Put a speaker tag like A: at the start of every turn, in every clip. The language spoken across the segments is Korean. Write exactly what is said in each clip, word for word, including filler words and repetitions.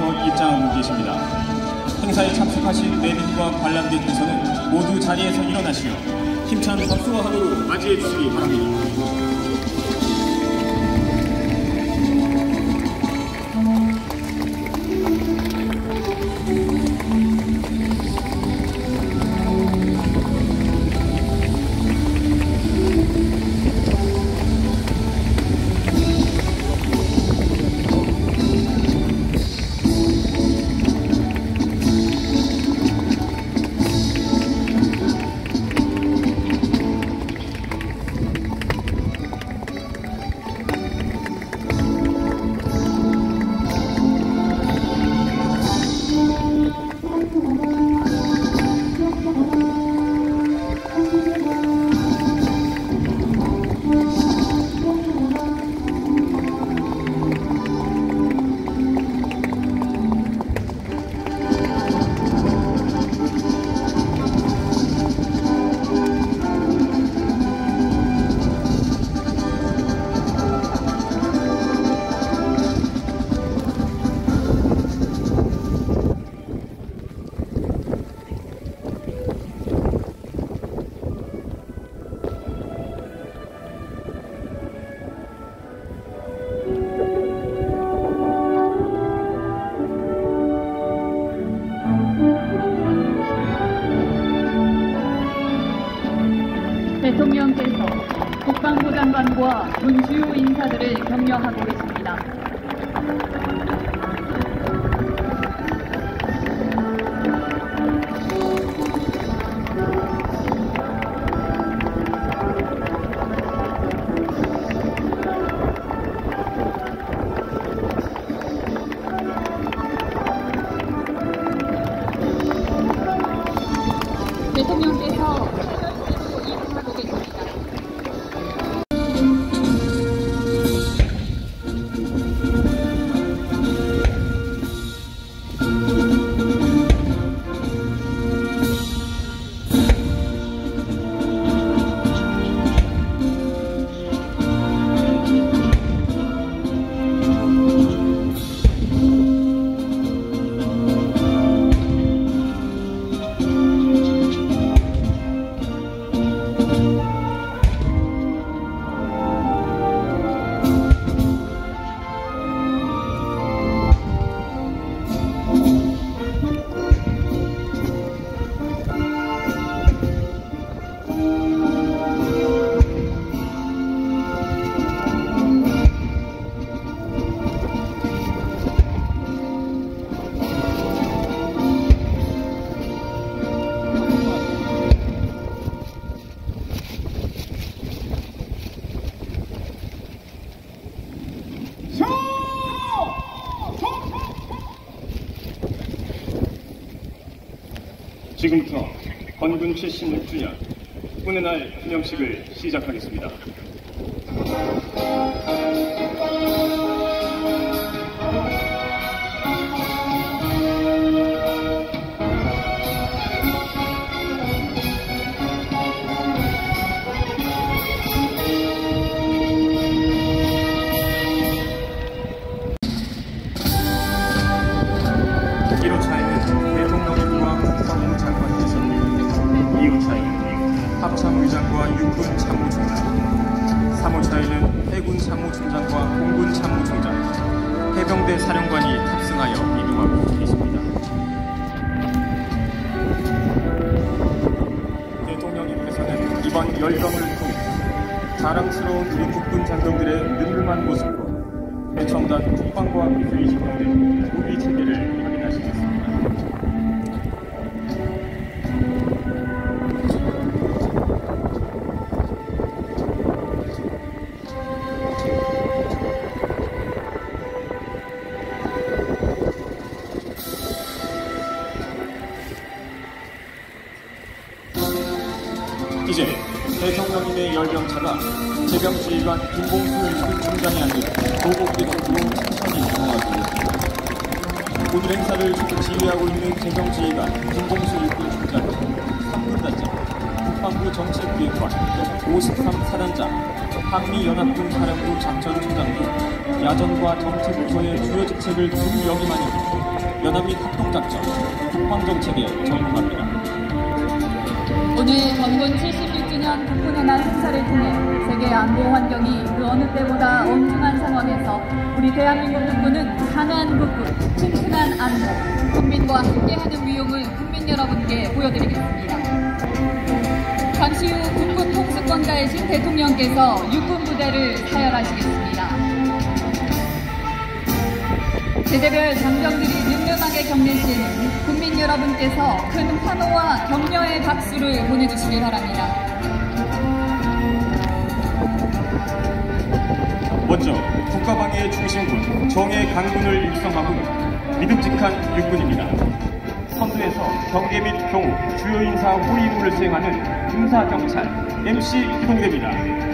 A: 자리에서 입장하고 계십니다. 행사에 참석하신 내빈과 관람객께서는 모두 자리에서 일어나시어 힘찬 박수와 환호로 맞이해 주시기 바랍니다.
B: 대통령께서 국방부 장관과 군 주요 인사들을 격려하고 계십니다. 대통령께서
A: 지금부터 건군 칠십육 주년 국군의 날 기념식을 시작하겠습니다. 일 호차에는 대통령님과 국방부 장관께서, 이 호차에는 합참의장과 육군 참모총장, 삼 호차에는 해군 참모총장과 공군 참모총장, 해병대 사령관이 탑승하여 이동하고 계십니다. 대통령님께서는 이번 열병을 통해 자랑스러운 우리 국군 장병들의 늠름한 모습으로 최첨단 국방과학 기술이 적용된 무기 체계를 확인하시겠습니다. 이제 대통령님의 열병차가 제병지휘관 김봉수 육군 중장이 아닌 도곡대 쪽으로 천천히 이동하고 있습니다. 오늘 행사를 지휘하고 있는 제병지휘관 김봉수 육군 중장은 삼 군 단장, 국방부 정책기획관, 오십삼 사단장, 한미연합군 사령부 작전총장 등 야전과 정책부서의 주요 직책을 둔 역임하는 연합 및 합동작전, 국방정책에 전공합니다.
B: 오늘 건군 칠십육 주년 국군의 날 행사를 통해 세계 안보 환경이 그 어느 때보다 엄중한 상황에서 우리 대한민국 국군은 강한 국군, 튼튼한 안보, 국민과 함께하는 위용을 국민 여러분께 보여드리겠습니다. 잠시 후 국군 통수권자이신 대통령께서 육군 부대를 사열하시겠습니다. 제대별 장병들이 늠름하게 격리시는 국민 여러분께서 큰 환호와 격려의 박수를 보내주시기 바랍니다.
A: 먼저 국가방위의 중심군 정예 강군을 육성하고 믿음직한 육군입니다. 선두에서 경계 및 경호, 주요 인사 호위 임무를 수행하는 군사경찰 엠씨 기동대입니다.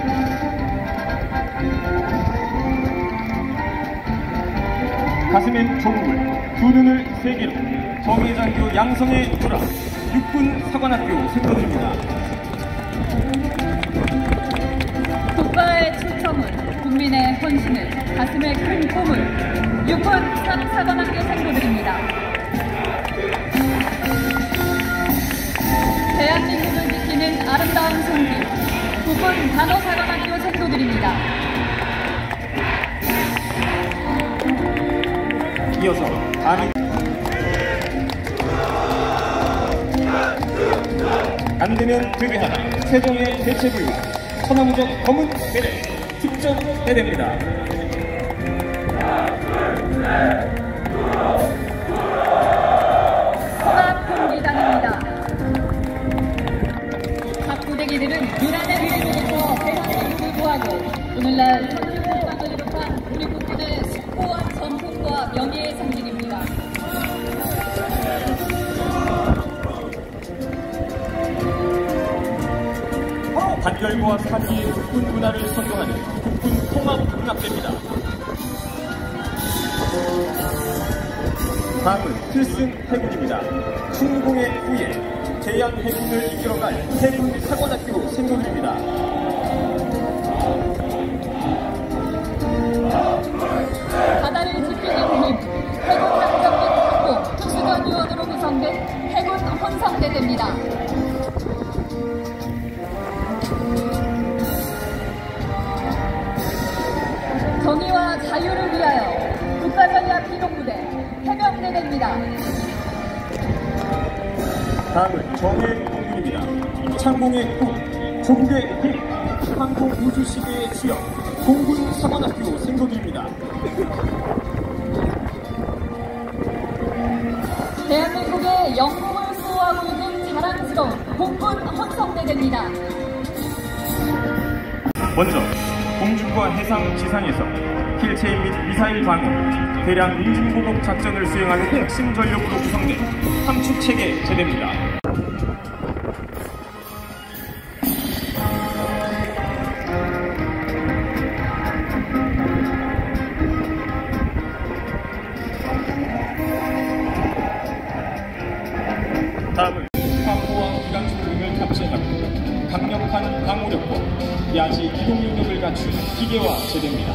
A: 가슴엔 조국을, 두 눈을 세 개로 정예장교 양성에 돌아 육군 사관학교 생도입니다.
B: 국가의 추첨을, 국민의 헌신을, 가슴에 큰 꿈을, 육군 사관학교 생도들입니다. 대한민국을 지키는 아름다운 손길, 국군 간호사관학교 생도들입니다.
A: 이어서 다른 안되면 되게하라 세종의 대체불가 천하무적 검은 배대 특전 배대입니다.
B: 수납공기단입니다. 각 부대기들은 유난의 위력으로서 대한민국을 구하고 오늘날 선진국방을 비롯한 우리 국군의 숭고한 전통과 명예의 상징입니다.
A: 단결과 사기의 국군 문화를 선도하는 국군 통합문학대입니다. 다음은 필승 해군입니다. 충무공의 후예 대양 해군을 이끌어갈 해군 사관학교 생도들입니다.
B: 바다를 지키는 힘, 해군 함정 및 항공, 특수전 요원으로 구성된 해군 혼성대대입니다. 정의와 자유를 위하여 국가전략 기동부대 해병대대입니다.
A: 다음은 정예 공군입니다. 창공의 꿈, 조국의 힘, 항공 우주 시대의 주역, 공군 사관학교 생도들입니다.
B: 대한민국의 영웅을 수호하고 있는 자랑스러운 공군 혼성대대입니다.
A: 먼저 공중과 해상, 지상에서 킬체인 및 미사일 방어, 대량 인증보복 작전을 수행하는 핵심 전력으로 구성된 함축체계 제대입니다. 다음은 화포와 기관총 등을 탑재하고 강력한 방호력과 야지 기동 능력을 갖춘 기계화 제대입니다.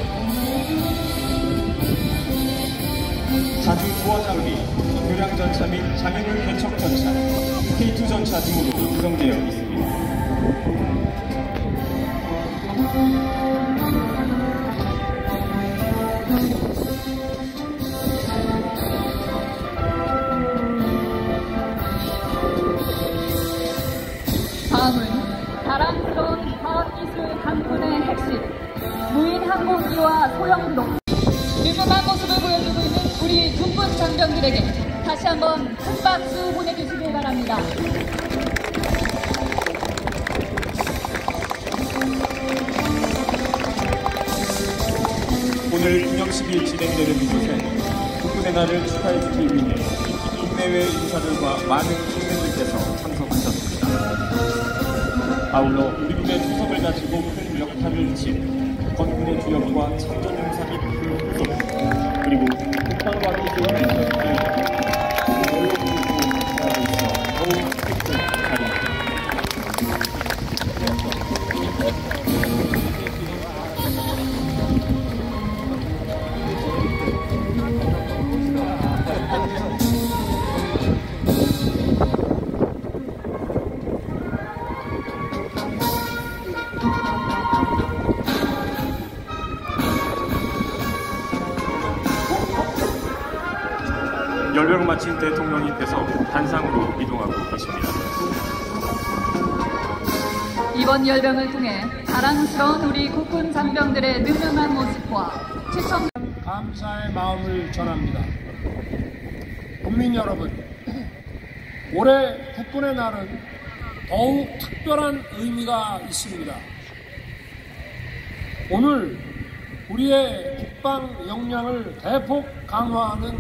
A: 자주 부하 장비, 교량 전차 및 장애물 개척 전차, 케이 투 전차 등으로 구성되어 있습니다.
B: 다음은 자랑스러운 과학기술 강군의 핵심, 무인 항공기와 소형 드론. 늠름한 모습을 보여주고 있는 우리 군군 장병들에게 다시 한번 큰 박수 보내주시길 바랍니다.
A: 오늘 기념식이 진행되는 이곳에 국군의 날을 축하해주기 위해 국내외 인사들과 많은 국민들께서 참석하셨습니다. 아울러 우리 군의 투석을 가지고 큰 역할을 미친 건군의 주역과 참전 용사 및 그 후속, 그리고 국방과 기술을 연로부로 하고 있어 더욱 뜻깊은 자리입니다. 열병을 마친 대통령님께서 단상으로 이동하고 계십니다.
B: 이번 열병을 통해 자랑스러운 우리 국군 장병들의 능력한 모습과 최첨
C: 감사의 마음을 전합니다. 국민 여러분, 올해 국군의 날은 더욱 특별한 의미가 있습니다. 오늘 우리의 국방 역량을 대폭 강화하는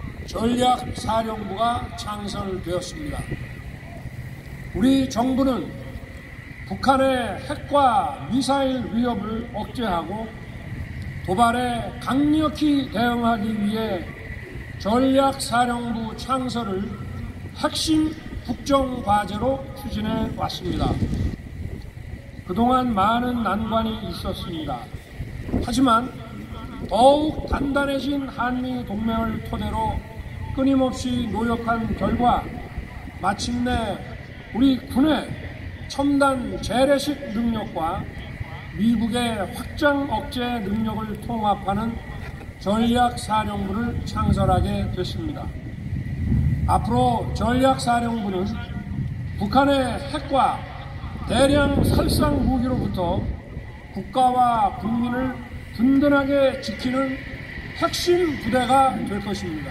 C: 전략사령부가 창설되었습니다. 우리 정부는 북한의 핵과 미사일 위협을 억제하고 도발에 강력히 대응하기 위해 전략사령부 창설을 핵심 국정과제로 추진해 왔습니다. 그동안 많은 난관이 있었습니다. 하지만 더욱 단단해진 한미 동맹을 토대로 끊임없이 노력한 결과 마침내 우리 군의 첨단 재래식 능력과 미국의 확장 억제 능력을 통합하는 전략사령부를 창설하게 됐습니다. 앞으로 전략사령부는 북한의 핵과 대량 살상 무기로부터 국가와 국민을 든든하게 지키는 핵심 부대가 될 것입니다.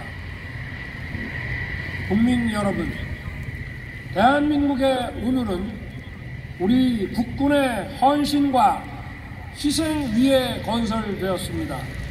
C: 국민 여러분, 대한민국의 오늘은 우리 국군의 헌신과 희생 위에 건설되었습니다.